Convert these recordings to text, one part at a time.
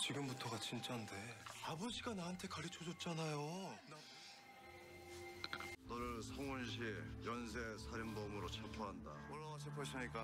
지금부터가 진짜인데 아버지가 나한테 가르쳐줬잖아요. 너를 성원시 연쇄 살인범으로 체포한다. 올라와 체포했으니까.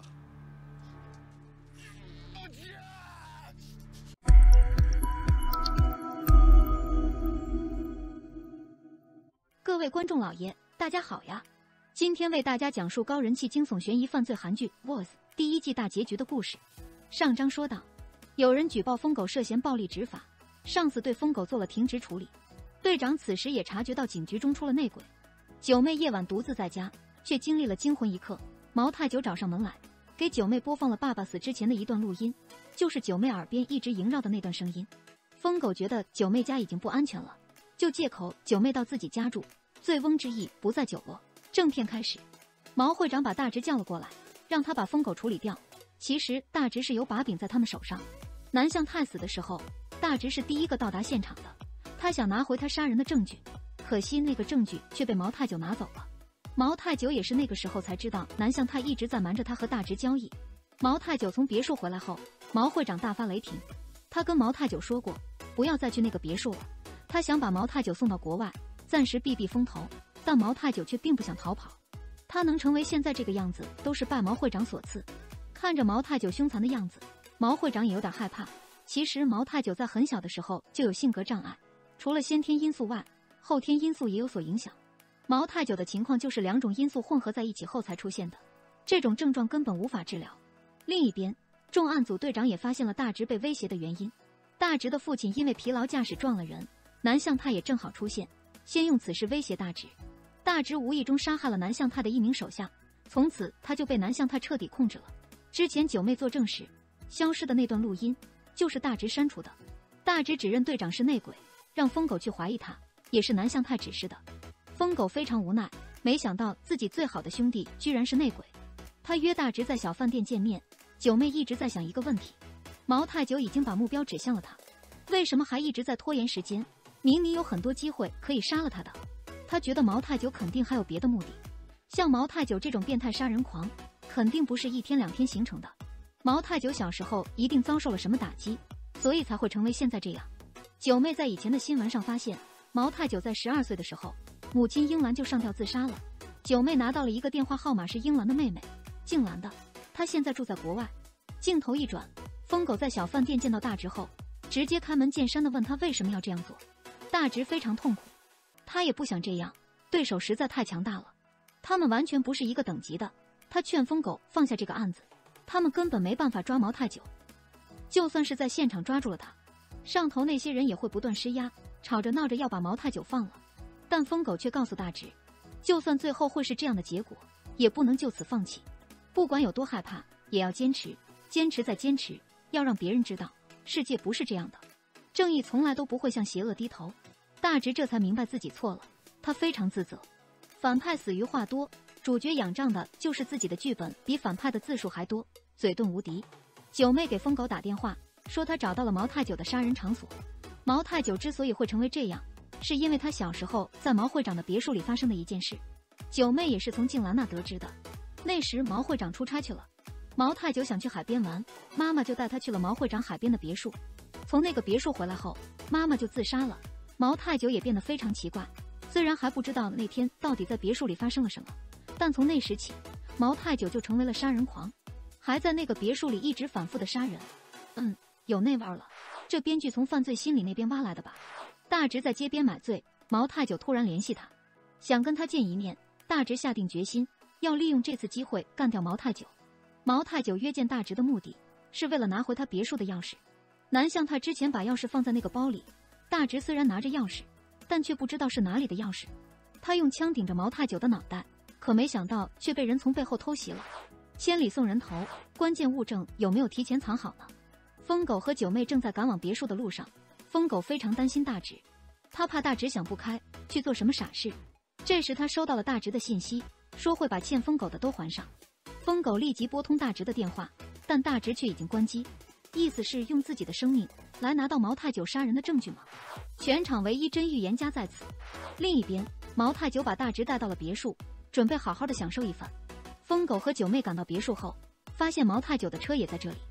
各位观众老爷，大家好呀！今天为大家讲述高人气惊悚悬疑犯罪韩剧《Boss》第1季大结局的故事。上章说到，有人举报疯狗涉嫌暴力执法，上司对疯狗做了停职处理。队长此时也察觉到警局中出了内鬼。九妹夜晚独自在家，却经历了惊魂一刻。毛太久找上门来，给九妹播放了爸爸死之前的一段录音，就是九妹耳边一直萦绕的那段声音。疯狗觉得九妹家已经不安全了，就借口九妹到自己家住，醉翁之意不在酒落。正片开始，毛会长把大直叫了过来，让他把疯狗处理掉。其实大直是有把柄在他们手上。南向太死的时候，大直是第一个到达现场的，他想拿回他杀人的证据，可惜那个证据却被毛太久拿走了。毛太久也是那个时候才知道南向太一直在瞒着他和大直交易。毛太久从别墅回来后，毛会长大发雷霆，他跟毛太久说过，不要再去那个别墅了。他想把毛太久送到国外，暂时避避风头，但毛太久却并不想逃跑。他能成为现在这个样子，都是拜毛会长所赐。看着毛太久凶残的样子，毛会长也有点害怕。其实毛太久在很小的时候就有性格障碍，除了先天因素外，后天因素也有所影响。毛太久的情况就是2种因素混合在一起后才出现的，这种症状根本无法治疗。另一边，重案组队长也发现了大直被威胁的原因。大直的父亲因为疲劳驾驶撞了人，南向太也正好出现，先用此事威胁大直。大直无意中杀害了南向太的一名手下，从此他就被南向太彻底控制了。之前九妹作证时消失的那段录音，就是大直删除的。大直指认队长是内鬼，让疯狗去怀疑他，也是南向太指示的。疯狗非常无奈，没想到自己最好的兄弟居然是内鬼。他约大直在小饭店见面，九妹一直在想一个问题，毛太久已经把目标指向了他，为什么还一直在拖延时间？明明有很多机会可以杀了他的。他觉得毛太久肯定还有别的目的，像毛太久这种变态杀人狂，肯定不是1天2天形成的。毛太久小时候一定遭受了什么打击，所以才会成为现在这样。九妹在以前的新闻上发现，毛太久在12岁的时候，母亲英兰就上吊自杀了。九妹拿到了一个电话号码，是英兰的妹妹静兰的，她现在住在国外。镜头一转，疯狗在小饭店见到大直后，直接开门见山地问他为什么要这样做。大直非常痛苦，他也不想这样，对手实在太强大了，他们完全不是一个等级的。他劝疯狗放下这个案子，他们根本没办法抓毛太久，就算是在现场抓住了他，上头那些人也会不断施压，吵着闹着要把毛太久放了。但疯狗却告诉大直，就算最后会是这样的结果，也不能就此放弃，不管有多害怕，也要坚持，坚持再坚持，要让别人知道世界不是这样的，正义从来都不会向邪恶低头。大直这才明白自己错了，他非常自责。反派死于话多，主角仰仗的就是自己的剧本比反派的字数还多，嘴遁无敌。九妹给疯狗打电话，说她找到了毛太久的杀人场所。毛太久之所以会成为这样，是因为他小时候在毛会长的别墅里发生的一件事。九妹也是从静兰那得知的。那时毛会长出差去了，毛太久想去海边玩，妈妈就带他去了毛会长海边的别墅。从那个别墅回来后，妈妈就自杀了。毛太久也变得非常奇怪，虽然还不知道那天到底在别墅里发生了什么，但从那时起，毛太久就成为了杀人狂，还在那个别墅里一直反复的杀人。有那味儿了，这编剧从犯罪心理那边挖来的吧。大直在街边买醉，毛太久突然联系他，想跟他见一面。大直下定决心要利用这次机会干掉毛太久。毛太久约见大直的目的是为了拿回他别墅的钥匙。南向太之前把钥匙放在那个包里，大直虽然拿着钥匙，但却不知道是哪里的钥匙。他用枪顶着毛太久的脑袋，可没想到却被人从背后偷袭了。千里送人头，关键物证有没有提前藏好呢？疯狗和九妹正在赶往别墅的路上，疯狗非常担心大直，他怕大直想不开去做什么傻事。这时他收到了大直的信息，说会把欠疯狗的都还上。疯狗立即拨通大直的电话，但大直却已经关机，意思是用自己的生命来拿到毛太久杀人的证据吗？全场唯一真预言家在此。另一边，毛太久把大直带到了别墅，准备好好的享受一番。疯狗和九妹赶到别墅后，发现毛太久的车也在这里。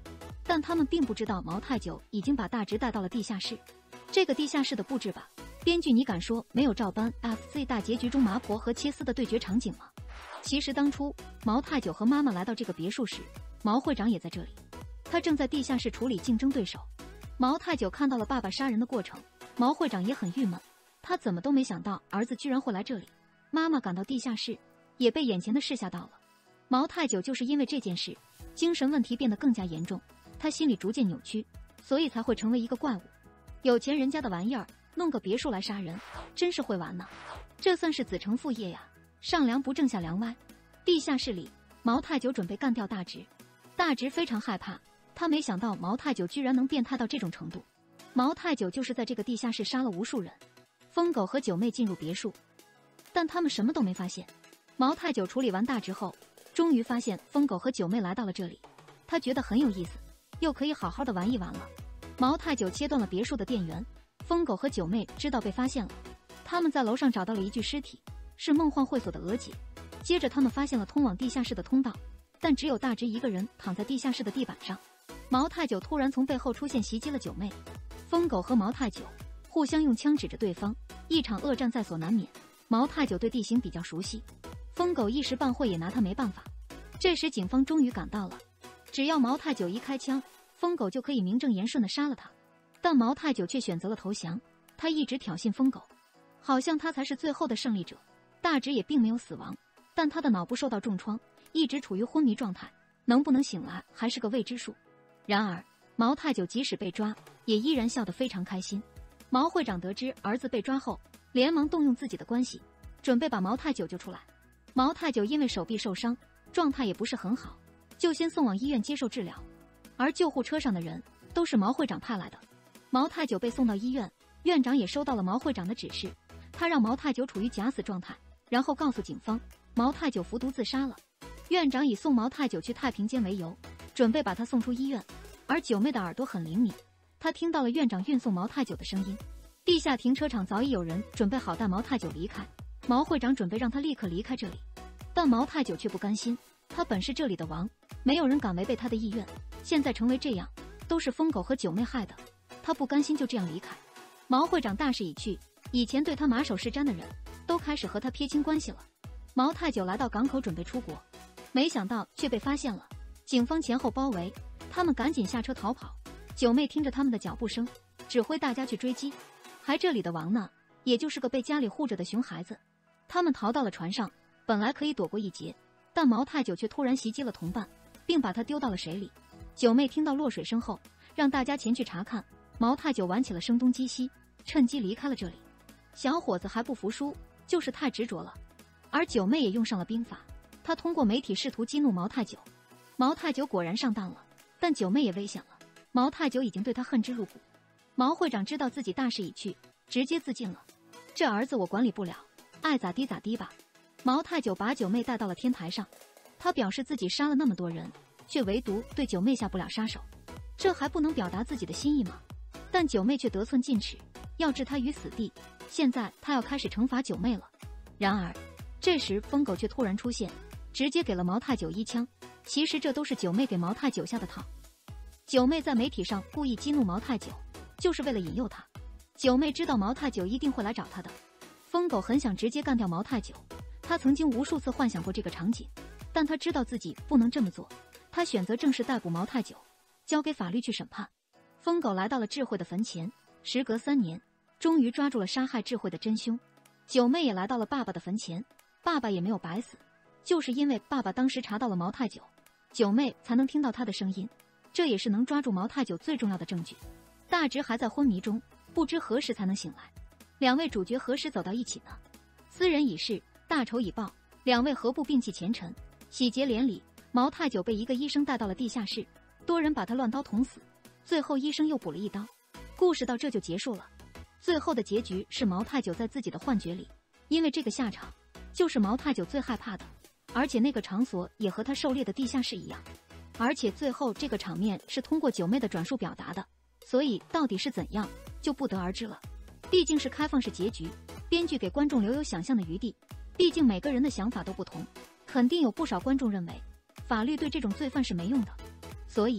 但他们并不知道毛太久已经把大直带到了地下室。这个地下室的布置吧，编剧你敢说没有照搬 FC 大结局中麻婆和切丝的对决场景吗？其实当初毛太久和妈妈来到这个别墅时，毛会长也在这里，他正在地下室处理竞争对手。毛太久看到了爸爸杀人的过程，毛会长也很郁闷，他怎么都没想到儿子居然会来这里。妈妈赶到地下室，也被眼前的事吓到了。毛太久就是因为这件事，精神问题变得更加严重，他心里逐渐扭曲，所以才会成为一个怪物。有钱人家的玩意儿，弄个别墅来杀人，真是会玩呢。这算是子承父业呀，上梁不正下梁歪。地下室里，毛太久准备干掉大直，大直非常害怕，他没想到毛太久居然能变态到这种程度。毛太久就是在这个地下室杀了无数人。疯狗和九妹进入别墅，但他们什么都没发现。毛太久处理完大直后，终于发现疯狗和九妹来到了这里，他觉得很有意思，又可以好好的玩一玩了。毛太久切断了别墅的电源，疯狗和九妹知道被发现了，他们在楼上找到了一具尸体，是梦幻会所的娥姐。接着他们发现了通往地下室的通道，但只有大直一个人躺在地下室的地板上。毛太久突然从背后出现，袭击了九妹。疯狗和毛太久互相用枪指着对方，一场恶战在所难免。毛太久对地形比较熟悉，疯狗一时半会也拿他没办法。这时警方终于赶到了，只要毛太久一开枪，疯狗就可以名正言顺地杀了他。但毛太久却选择了投降，他一直挑衅疯狗，好像他才是最后的胜利者。大直也并没有死亡，但他的脑部受到重创，一直处于昏迷状态，能不能醒来还是个未知数。然而毛太久即使被抓，也依然笑得非常开心。毛会长得知儿子被抓后，连忙动用自己的关系，准备把毛太久救出来。毛太久因为手臂受伤，状态也不是很好，就先送往医院接受治疗。而救护车上的人都是毛会长派来的。毛太久被送到医院，院长也收到了毛会长的指示，他让毛太久处于假死状态，然后告诉警方毛太久服毒自杀了。院长以送毛太久去太平间为由，准备把他送出医院。而九妹的耳朵很灵敏，她听到了院长运送毛太久的声音。地下停车场早已有人准备好带毛太久离开，毛会长准备让他立刻离开这里，但毛太久却不甘心，他本是这里的王，没有人敢违背他的意愿，现在成为这样，都是疯狗和九妹害的，他不甘心就这样离开。毛会长大势已去，以前对他马首是瞻的人都开始和他撇清关系了。毛太久来到港口准备出国，没想到却被发现了，警方前后包围，他们赶紧下车逃跑。九妹听着他们的脚步声，指挥大家去追击。还这里的王呢，也就是个被家里护着的熊孩子。他们逃到了船上，本来可以躲过一劫，但毛太久却突然袭击了同伴，并把他丢到了水里。九妹听到落水声后，让大家前去查看。毛太久玩起了声东击西，趁机离开了这里。小伙子还不服输，就是太执着了。而九妹也用上了兵法，她通过媒体试图激怒毛太久。毛太久果然上当了，但九妹也危险了。毛太久已经对他恨之入骨。毛会长知道自己大势已去，直接自尽了。这儿子我管理不了，爱咋地咋地吧。毛太久把九妹带到了天台上，他表示自己杀了那么多人，却唯独对九妹下不了杀手，这还不能表达自己的心意吗？但九妹却得寸进尺，要置他于死地。现在他要开始惩罚九妹了。然而这时疯狗却突然出现，直接给了毛太久一枪。其实这都是九妹给毛太久下的套。九妹在媒体上故意激怒毛太久，就是为了引诱他。九妹知道毛太久一定会来找他的。疯狗很想直接干掉毛太久，他曾经无数次幻想过这个场景，但他知道自己不能这么做，他选择正式逮捕毛太久，交给法律去审判。疯狗来到了智慧的坟前，时隔3年，终于抓住了杀害智慧的真凶。九妹也来到了爸爸的坟前，爸爸也没有白死，就是因为爸爸当时查到了毛太久，九妹才能听到他的声音，这也是能抓住毛太久最重要的证据。大直还在昏迷中，不知何时才能醒来。两位主角何时走到一起呢？斯人已逝，大仇已报，两位何不摒弃前尘？喜结连理。毛太久被一个医生带到了地下室，多人把他乱刀捅死，最后医生又补了一刀。故事到这就结束了。最后的结局是毛太久在自己的幻觉里，因为这个下场就是毛太久最害怕的，而且那个场所也和他狩猎的地下室一样，而且最后这个场面是通过九妹的转述表达的，所以到底是怎样就不得而知了。毕竟是开放式结局，编剧给观众留有想象的余地，毕竟每个人的想法都不同，肯定有不少观众认为法律对这种罪犯是没用的，所以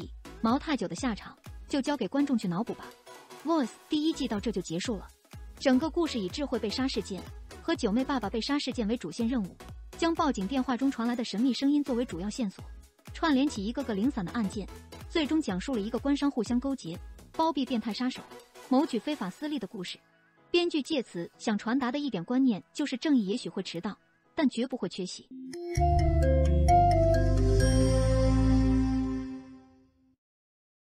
毛太久的下场就交给观众去脑补吧。Voice 第1季到这就结束了，整个故事以智慧被杀事件和九妹爸爸被杀事件为主线任务，将报警电话中传来的神秘声音作为主要线索，串联起一个个零散的案件，最终讲述了一个官商互相勾结、包庇变态杀手、谋取非法私利的故事。编剧借此想传达的一点观念就是正义也许会迟到，但绝不会缺席。